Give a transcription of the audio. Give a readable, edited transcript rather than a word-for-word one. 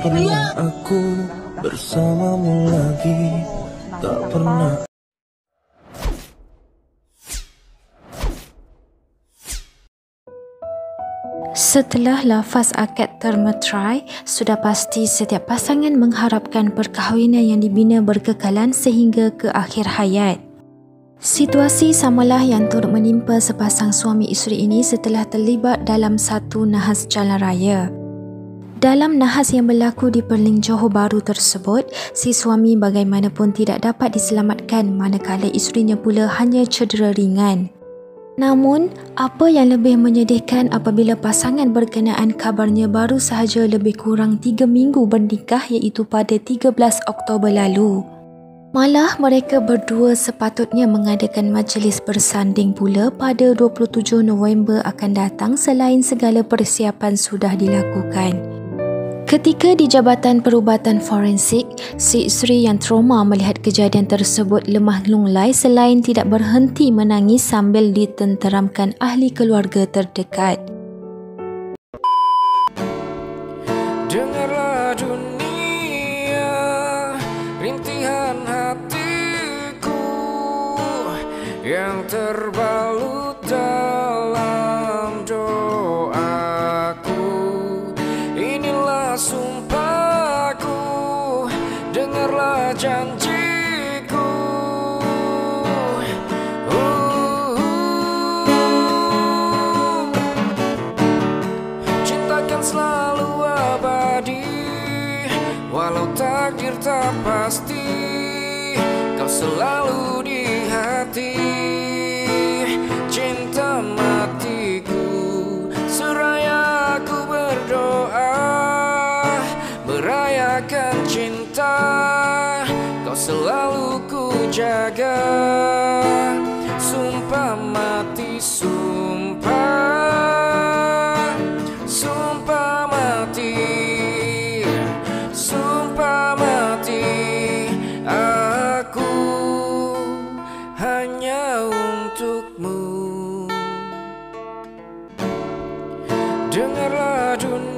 pernah aku bersamamu lagi, tak pernah. Setelah lafaz akad termeterai, sudah pasti setiap pasangan mengharapkan perkahwinan yang dibina berkekalan sehingga ke akhir hayat. Situasi samalah yang turut menimpa sepasang suami isteri ini setelah terlibat dalam satu nahas jalan raya. Dalam nahas yang berlaku di Perling Johor Bahru tersebut, si suami bagaimanapun tidak dapat diselamatkan manakala isterinya pula hanya cedera ringan. Namun, apa yang lebih menyedihkan apabila pasangan berkenaan kabarnya baru sahaja lebih kurang 3 minggu bernikah, iaitu pada 13 Oktober lalu. Malah mereka berdua sepatutnya mengadakan majlis bersanding pula pada 27 November akan datang selain segala persiapan sudah dilakukan. Ketika di Jabatan Perubatan Forensik, si isteri yang trauma melihat kejadian tersebut lemah lunglai selain tidak berhenti menangis sambil ditenteramkan ahli keluarga terdekat. Dengarlah dunia, rintihan hatiku yang terbalut dalam doaku. Inilah sumpahku, dengarlah janjiku. Cintakan selalu abadi, walau takdir tak pasti, kau selalu di hati. Cinta matiku, seraya aku berdoa, merayakan cinta, kau selalu ku jaga. Sumpah mati, sumpah, sumpah mati, sumpah mati, aku hanya untukmu. Dengarlah dunia,